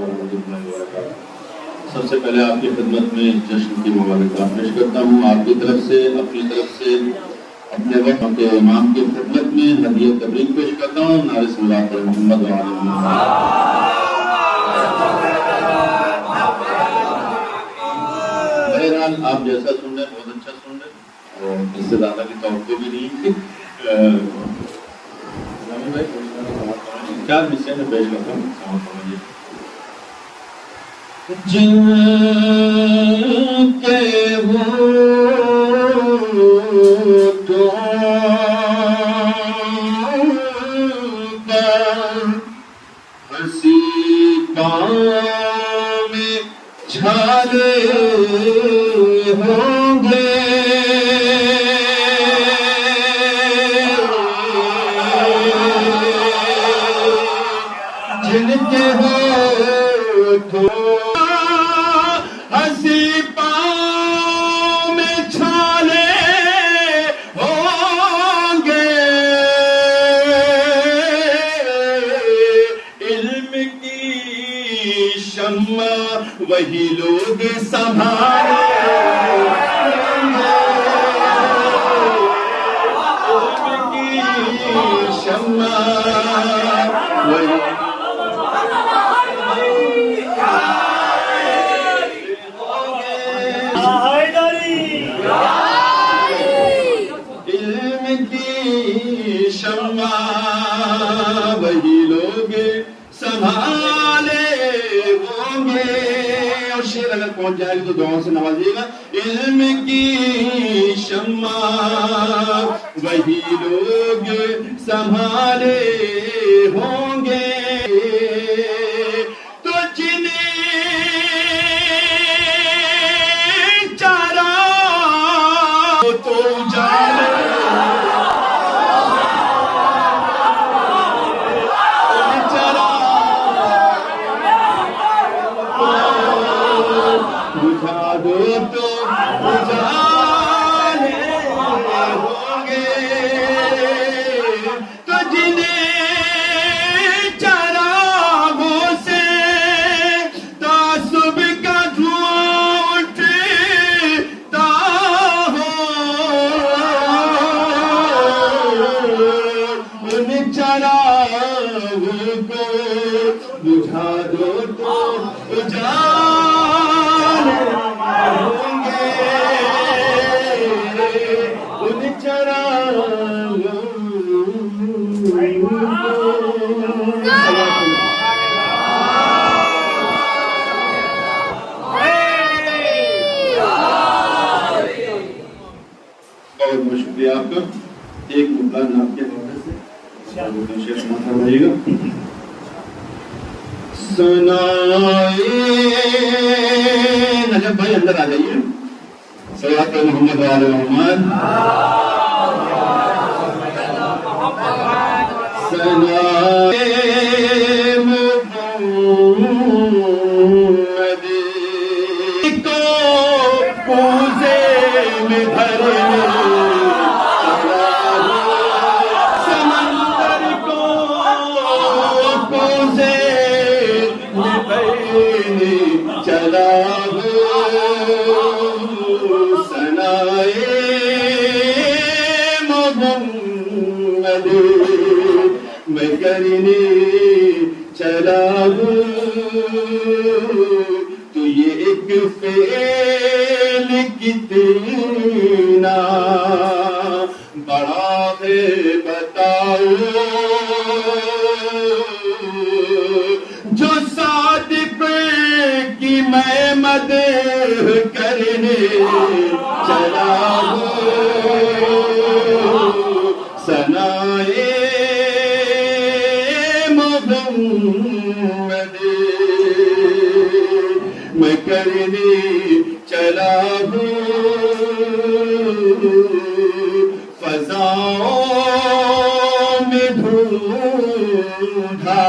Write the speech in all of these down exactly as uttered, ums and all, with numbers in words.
ورحمۃ اللہ وبرکاتہ۔ سب سے پہلے آپ کی خدمت میں جشن کی مبارکباد پیش کرتا ہوں، آپ کی طرف سے، اپنی طرف سے، اپنے وقت کے امام کی خدمت میں ہدیہ تبریک پیش کرتا ہوں۔ نعرہ صلوات پر محمد وعلی محمد۔ بہرحال آپ جیسا سن رہے بہت اچھا سن رہے اور اس سے زیادہ کی توقع بھی نہیں۔ چار حصے میں پیش کرتا ہوں، جن کے ہنسی پاؤں میں چھالے ہوں گے، جن کے ہونٹوں ہنسی پاؤں میں چھالے ہوں گے، علم کی شمع وہی لوگ سنبھالے ہوں گے، علم کی شمع وہی شمع وہی لوگ سنبھالے ہوں گے۔ اور شیر اگر پہنچ جائے گی تو دعاؤں سے نوازیے گا۔ علم کی شمع وہی لوگ سنبھالے ہوں گے، تو جنہیں چارہ تو جانے تو اجالے ہوں گے، تو جنہیں چراغوں سے تعصب کا دھواں اٹھتا ہو، ان چراغوں کو بجھا دو تو اجالے ہوں گے، ان چراغوں بہت بہت شکریہ آپ کا۔ ایک مقدار نام کے حوالے سے شیخ سماعت فرمائیے گا۔ سنائے نجف بھائی اندر آ جائیے، صلوات محمد وعلی محمد۔ سنائے محمد کو پوزے میں بھرنے، سمندر کو پوزے میں بھرنے چلا ہو، سنائے محمد میں کرنے چلا ہوں، تو یہ ایک فعل کتنا بڑا ہے بتاؤ، جو صادق کی میں مدح کرنے چلا ہوں، سنائے محمد میں کرنے چلا ہوں، فضاؤں میں ڈھونڈا،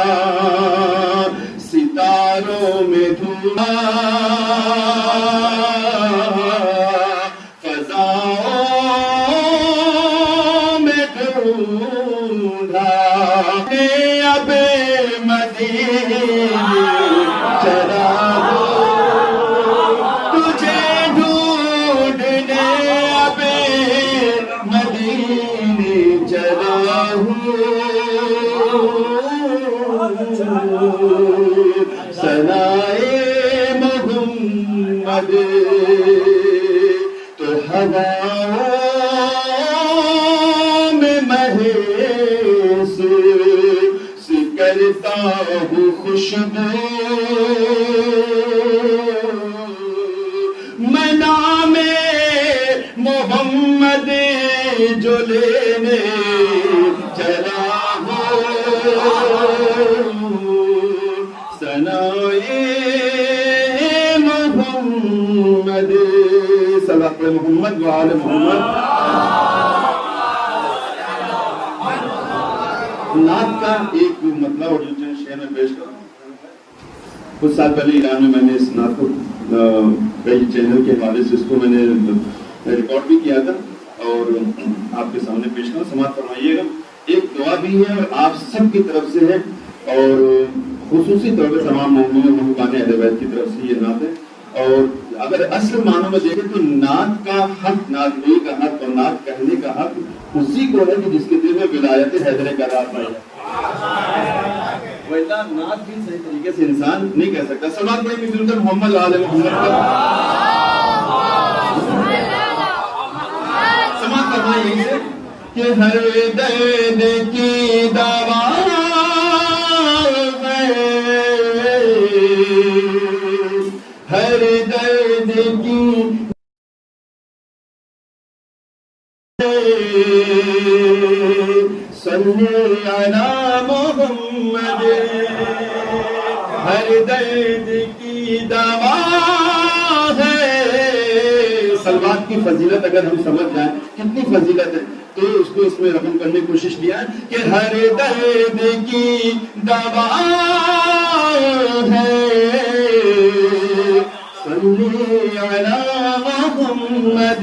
ستاروں میں ڈھونڈا، فضاؤں میں ڈھونڈا، اب مدینے سنائے محمد تو ہواؤں میں محسوس کرتا ہوں خوشبو میں نام محمد جو لینے چلا ہوں ثنائے محمد صلی اللہ محمد وآل محمد. نعت کا ایک مطلب اور جو شعر میں پیش کروں. کچھ سال پہلے ایران میں میں نے اس نعت کو کئی چینل کے حوالے سے اس کو میں نے ریکارڈ بھی کیا تھا اور آپ کے سامنے پیش کرنا. سماعت فرمائیے گا. ایک دعا بھی ہے اور آپ سب کی طرف سے ہے اور خصوصی طور پہ تمام مومنین اور محبان اہل بیت کی طرف سے یہ نعت ہے. اور اگر اصل معنوں میں دیکھیں تو نعت کا حق، نعت گوئی کا حق اور نعت کہنے کا حق اسی کو ہے کہ جس کے دل میں ولایت حیدر کرار پائے. ویسا نعت بھی صحیح طریقے سے انسان نہیں کہہ سکتا. سماعت پڑھیں گے مل کر محمد آل محمد کا. سماعت فرمائیں یہیں سے کہ ہر درد کی دوا ہر درد کی صلی علی محمد ہر درد کی دوا ہے. سلوات کی فضیلت اگر ہم سمجھ جائیں کتنی فضیلت ہے تو اس کو اس میں رقم کرنے کی کوشش کیا ہے کہ ہر درد کی دوا ہے صلی علی محمد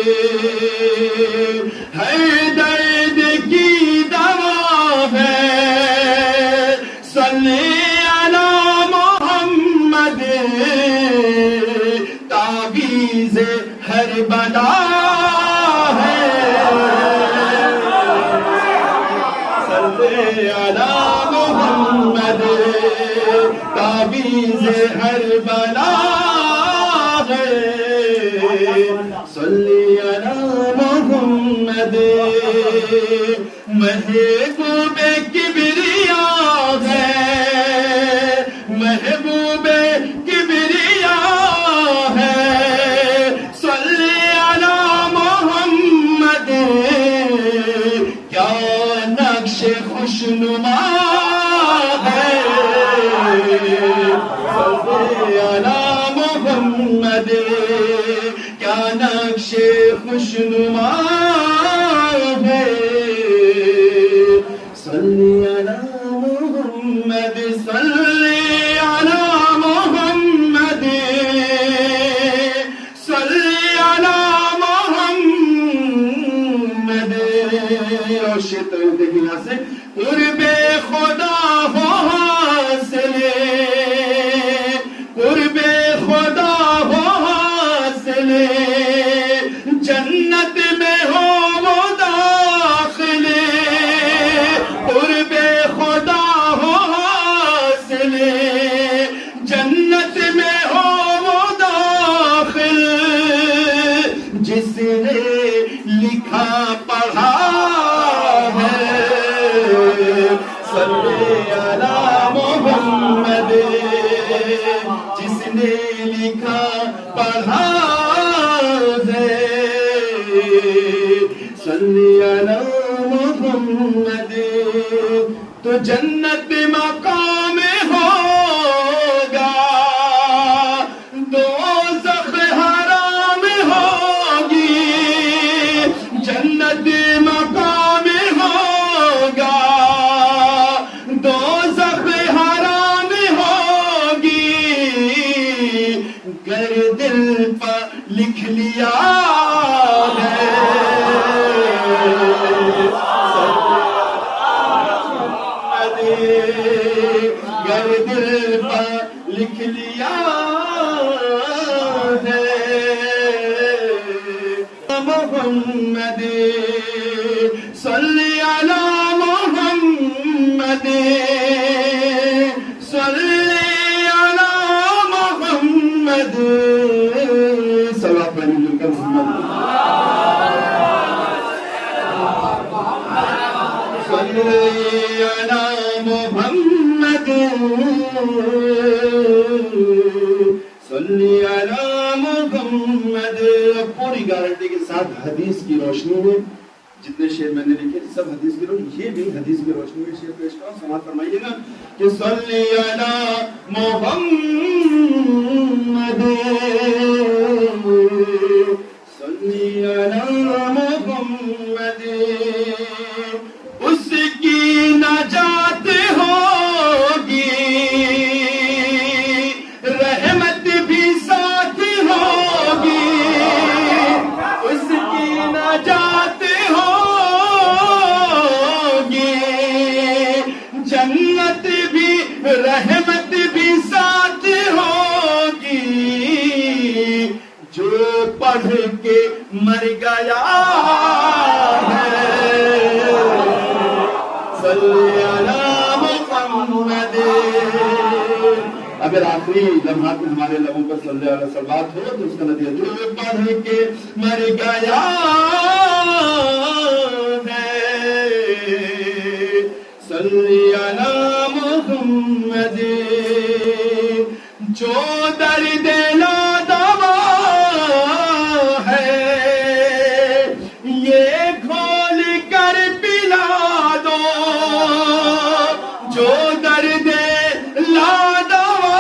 ہر درد کی دوا ہے صلی علی محمد تعویذ ہر بلا ہے صلی علی محمد تعویذ ہر بلا صلی علی محمد محبوب کبریا ہے محبوب کبریا ہے صلی علی محمد کیا نقش خوشنما ہے صلی علی محمد کیا نقش خوشنما ہے صلی علی محمد صلی علی محمد صلی علی محمد. اور شیط دیکھیں یہاں سے قرب خدا ہو حاصل قرب خدا ہو حاصل جنت میں ہو وہ داخل قرب خدا ہو حاصل جنت میں ہو وہ داخل جس نے لکھا پڑھا ہے صلی علی محمد جس نے لکھا پڑھا ہے صلی علی محمد تو جنت مقام ہوگا دوزخ حرام ہوگی جنت مقام ہوگا دوزخ حرام ہوگی گر دل پر لکھ لیا ہے گر دل پر لکھ لیا ہے محمد صلی علی محمد صلی محمد صلوات پڑھیں مل کر محمد صلی علی محمد صلی علی محمد. پوری گارنٹی کے ساتھ حدیث کی روشنی میں جتنے شعر میں نے لکھے سب حدیث کی روشنی، یہ بھی حدیث کی روشنی میں شعر پیش کروں. سماعت فرمائیے گا کہ صلی علی محمد صلی علی محمد. اس کی نجات ہوگی رحمت بھی ساتھ ہوگی. اس کی نجات جنت بھی رحمت بھی ساتھ ہوگی. جو پڑھ کے مر گیا ہے صلی علی محمد. اگر آخری لمحات میں ہمارے لبوں پر صلی اللہ علیہ وسلم ہو تو اس کا نتیجہ جو پڑھ کے مر گیا صلی علی محمد. جو درد نادوا ہے یہ کھول کر پلا دو. جو درد نادوا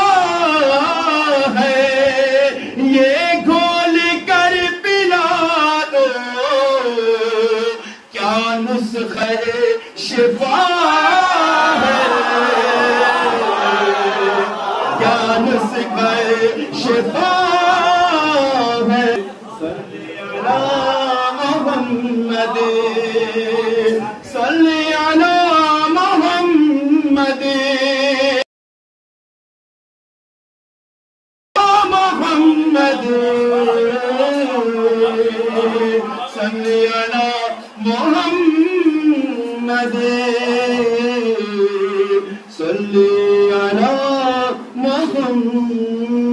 ہے یہ کھول کر پلا دو. کیا نسخہ شفا شفا ہے صلی علی محمد صلی علی محمد محمد صلی علی محمد صلی علی محمد.